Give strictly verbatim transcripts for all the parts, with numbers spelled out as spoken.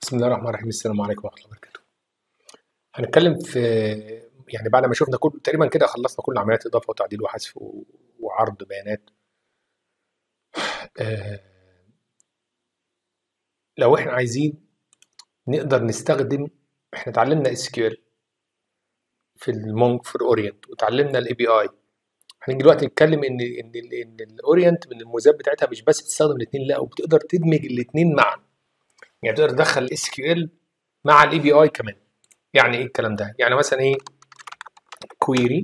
بسم الله الرحمن الرحيم. السلام عليكم ورحمة الله وبركاته. هنتكلم في يعني بعد ما شفنا كل تقريبا كده خلصنا كل عمليات إضافة وتعديل وحذف و- وعرض بيانات. آه، لو احنا عايزين نقدر نستخدم، احنا اتعلمنا اس كيو ال في المونج في الاورينت وتعلمنا الاي بي اي. هنيجي دلوقتي نتكلم ان ان ال- ان الاورينت من المميزات بتاعتها مش بس بتستخدم الاثنين، لا وبتقدر تدمج الاثنين معا. يعني تقدر تدخل الاس كيو ال مع الاي بي اي كمان. يعني ايه الكلام ده؟ يعني مثلا ايه كويري،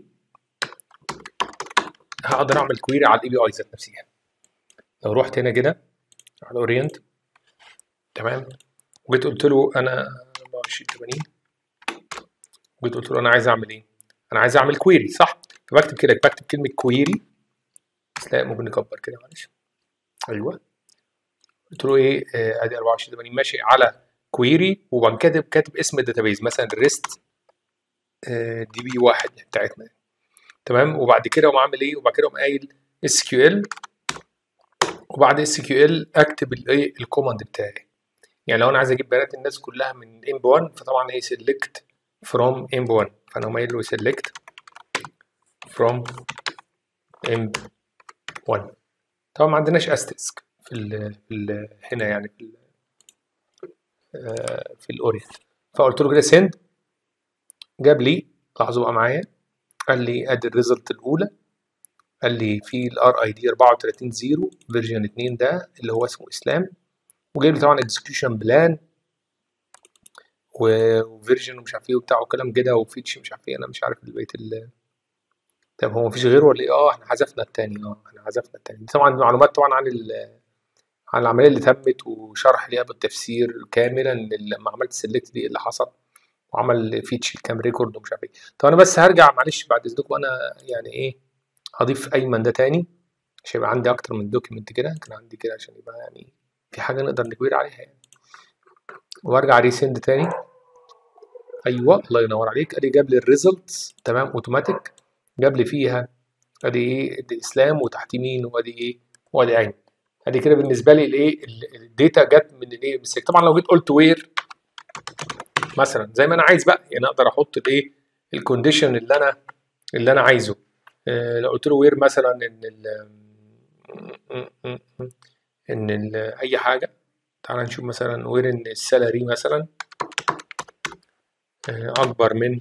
هقدر اعمل كويري على الاي بي اي ذات نفسها. لو رحت هنا كده على الاورينت، تمام، وجيت قلت له انا أربعة وعشرين ثمانين، وجيت قلت له انا عايز اعمل ايه؟ انا عايز اعمل كويري، صح؟ فبكتب كده، بكتب كلمه كويري. بس لا، ممكن نكبر كده معلش. ايوه، قلت له ايه؟ آه، ادي أربعة وعشرين ثمانين ماشي على كويري، وبعد كاتب كاتب اسم الداتابيز مثلا ريست دي بي واحد بتاعتنا، تمام. وبعد كده اقوم عامل ايه؟ وبعد كده اقوم قايل اس كيو ال، وبعد اس كيو ال اكتب الايه الكوماند بتاعي. يعني لو انا عايز اجيب بيانات الناس كلها من ام بي واحد، فطبعا هي سيلكت فروم ام بي واحد، فانا اقوم قايل له سيلكت فروم ام بي واحد. طبعا ما عندناش استرسك في ال في ال هنا، يعني في ال في الاورينت. فقلت له كده سند، جاب لي، لاحظوا بقى معايا، قال لي ادي الريزلت الاولى، قال لي في الار اي دي أربعة وثلاثين صفر فيرجن اتنين، ده اللي هو اسمه اسلام، وجايب لي طبعا اكزكيوشن بلان وفيرجن ومش عارف ايه وبتاع وكلام كده وفيتش مش عارف ايه. انا مش عارف بقيه ال طب هو مفيش غيره ولا ايه؟ اه احنا حذفنا التاني، اه احنا حذفنا التاني. دي طبعا معلومات طبعا عن ال عن العمليه اللي تمت، وشرح ليها بالتفسير كاملا لما عملت سيلكت دي إيه اللي حصل، وعمل فيتش كام ريكورد ومش عارف ايه. طب انا بس هرجع معلش بعد اذنكم، انا يعني ايه هضيف ايمن ده تاني عشان يبقى عندي اكتر من دوكيمنت كده، كان عندي كده عشان يبقى يعني في حاجه نقدر نكوير عليها يعني. وارجع ريسند تاني. ايوه الله ينور عليك، ادي جاب لي الريزلتس، تمام، اوتوماتيك. جاب لي فيها ادي ايه الاسلام وتحت مين، وادي ايه وادي ايمن. ادي كده بالنسبه لي الايه الداتا جت من الايه بالسك. طبعا لو جيت قلت وير مثلا زي ما انا عايز بقى، يعني اقدر احط الايه الكونديشن اللي انا اللي انا عايزه. آه لو قلت له وير مثلا ان ال ان ال اي حاجه، تعال نشوف مثلا وير ان السالري مثلا آه اكبر من،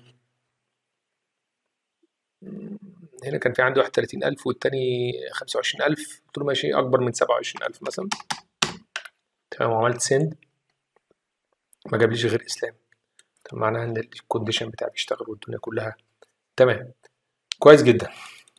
هنا كان في عندي واحد وثلاثين ألف والتاني خمسة وعشرين ألف، قلت له ماشي اكبر من سبعة وعشرين ألف مثلا، تمام، وعملت سند، ما جابليش غير اسلام. طب معناها ان الكونديشن بتاعي بيشتغل والدنيا كلها تمام، كويس جدا.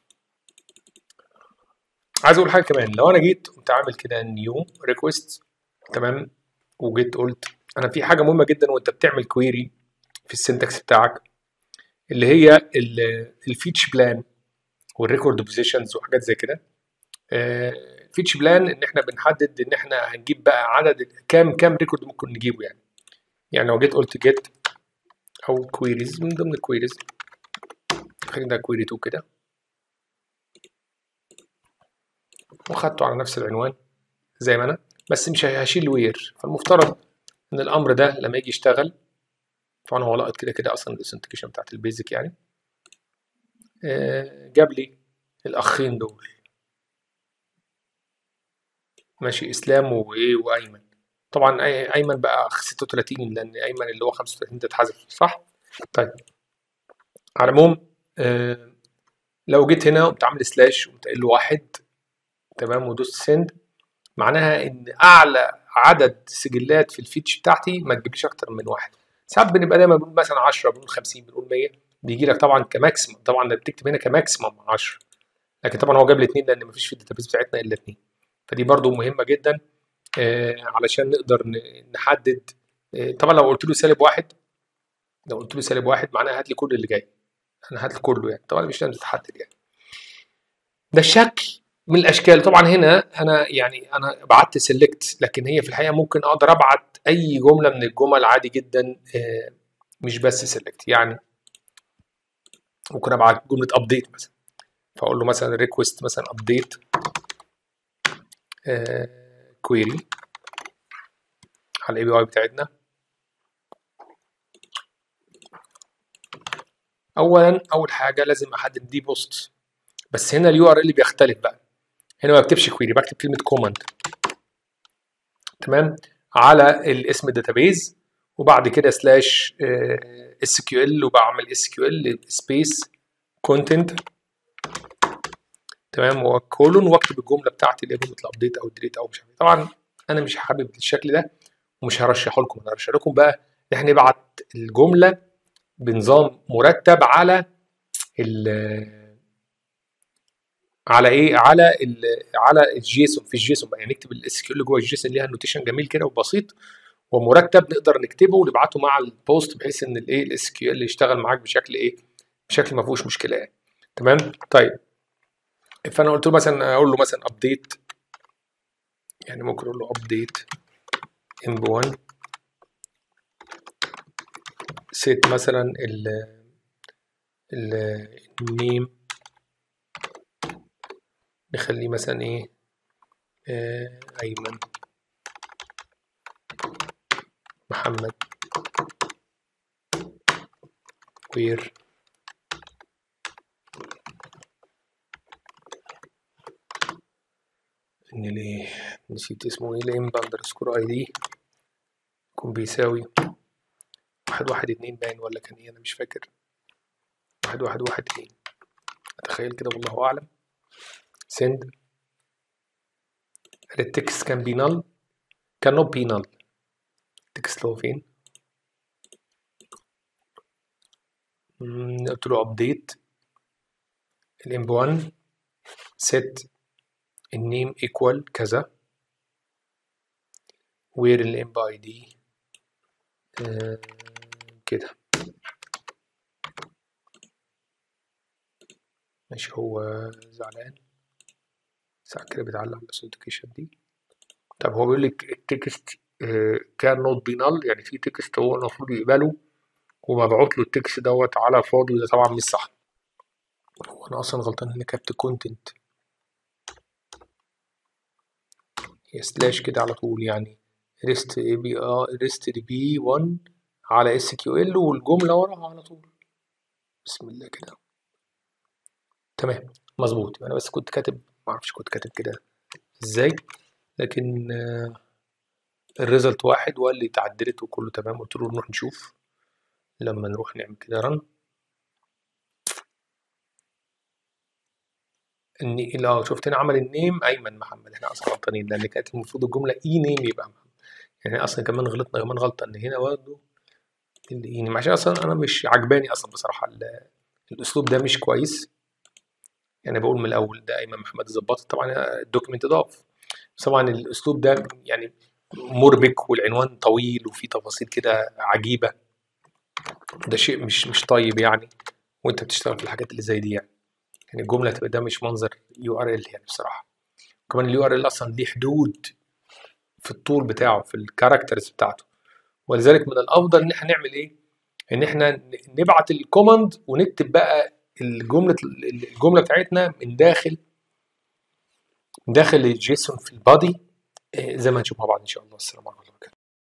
عايز اقول حاجه كمان، لو انا جيت قمت عامل كده نيو ريكوست، تمام، وجيت قلت انا في حاجه مهمه جدا وانت بتعمل كويري في السنتكس بتاعك، اللي هي الفيتش بلان والريكورد بوزيشنز وحاجات زي كده. الفيتش بلان ان احنا بنحدد ان احنا هنجيب بقى عدد كام كام ريكورد ممكن نجيبه يعني. يعني لو جيت قلت جيت او كويريز، من ضمن الكويريز خلينا كويري اتنين كده، وخدته على نفس العنوان زي ما انا، بس مش هشيل وير. فالمفترض ان الامر ده لما يجي يشتغل، طبعا هو لقط كده كده اصلا الاثنتيكيشن بتاعت البيزك يعني، آه جاب لي الاخين دول، ماشي، اسلام وايه وايمن. طبعا ايمن بقى ستة وثلاثين لان ايمن اللي هو خمسة وثلاثين ده اتحذف، صح؟ طيب على العموم، آه لو جيت هنا وقمت عامل سلاش وقمت قايل له واحد، تمام، ودوست سند، معناها ان اعلى عدد سجلات في الفيتش بتاعتي ما تجيبليش اكتر من واحد. ساعات بنبقى دايما بنقول مثلا عشرة، بنقول خمسين، بنقول مية، بيجي لك طبعا كماكسيمم، طبعا بتكتب هنا كماكسيمم عشرة، لكن طبعا هو جاب لي اتنين لان مفيش في الداتابيس بتاعتنا الا اتنين. فدي برضو مهمه جدا آه علشان نقدر نحدد. آه طبعا لو قلت له سالب واحد، لو قلت له سالب واحد معناها هات لي كل اللي جاي، انا هات لي كله يعني، طبعا مش لازم تتحدد يعني. ده الشكل من الاشكال. طبعا هنا انا يعني انا بعت سيلكت، لكن هي في الحقيقه ممكن اقدر ابعت اي جمله من الجمل عادي جدا، آه مش بس سيلكت يعني. ممكن ابعت جمله ابديت مثلا، فاقول له مثلا ريكوست مثلا ابديت كويري على الاي بي اي بتاعتنا، اولا اول حاجه لازم احدد دي بوست، بس هنا اليو ار ال بيختلف بقى. هنا ما بكتبش كويري، بكتب كلمه كوماند، تمام، على الاسم الداتابيز، وبعد كده سلاش اس كيو ال، وبعمل اس كيو ال سبيس كونتنت، تمام، وكولون، واكتب الجمله بتاعتي اللي هي جمله الابديت او الديليت او مش عارف. طبعا انا مش حابب الشكل ده ومش هرشحه لكم، انا هرشح لكم بقى ان احنا نبعت الجمله بنظام مرتب على ال على ايه على ال على الجيسون، في الجيسون بقى، يعني نكتب الاس كيو ال جوه الجيسون، ليها نوتيشن جميل كده وبسيط ومرتب، نقدر نكتبه ونبعته مع البوست بحيث ان الايه الاس كيو ال يشتغل معاك بشكل ايه بشكل ما فيهوش مشكله يعني. تمام. طيب فانا قلت له مثلا اقول له مثلا ابديت، يعني ممكن اقول له ابديت ام بي واحد سيت مثلا ال ال النيم نخليه مثلا ايه آه ايمن محمد وير ان ليه نسيت اسمه ايه، الام اندرسكور اي دي يكون بيساوي واحد واحد اتنين باين ولا كان ايه، انا مش فاكر، واحد واحد واحد اتنين اتخيل كده والله اعلم. send التكست كان بي null كان not be null، التكست هو فين؟ قلت له update الام بي واحد set النيم equal كذا where الام بي اي دي آه كده ماشي. هو زعلان ساعات كده بيتعلق على الأوثنتيكيشن دي. طب هو بيقول لك التكست كان نوت بي نال، يعني في تكست هو المفروض يقبله ومبعوت له التكست دوت على فاضي، وده طبعا مش صح. هو انا اصلا غلطان هنا كتبت كونتنت هي سلاش كده على طول، يعني ريست اي بي اه ريست دي بي واحد على اس كيو ال والجمله وراها على طول. بسم الله كده تمام مظبوط. انا بس كنت كاتب معرفش كنت كاتب كده ازاي، لكن آه الريزلت واحد وقال لي اتعدلت وكله تمام. قلت له نروح نشوف لما نروح نعمل كده رن ان اه شفت هنا عمل النيم ايمن محمد. احنا اصلا غلطانين لان كانت المفروض الجمله اي نيم يبقى محمد، يعني اصلا كمان غلطنا كمان غلطه ان هنا برضه الاي نيم، عشان اصلا انا مش عجباني اصلا بصراحه الاسلوب ده مش كويس. يعني بقول من الاول ده ايمن محمد ظبطت، طبعا الدوكيمنت ضاف، بس طبعا الاسلوب ده يعني مربك والعنوان طويل وفيه تفاصيل كده عجيبه، ده شيء مش مش طيب يعني وانت بتشتغل في الحاجات اللي زي دي يعني. يعني الجمله تبقى ده مش منظر يو ار ال يعني بصراحه. كمان اليو ار ال اصلا ليه حدود في الطول بتاعه في الكاركترز بتاعته، ولذلك من الافضل ان احنا نعمل ايه، ان احنا نبعت الكوماند ونكتب بقى الجمله الجمله بتاعتنا من داخل داخل الجيسون في البادي زي ما هنشوف مع بعض ان شاء الله. السلام عليكم.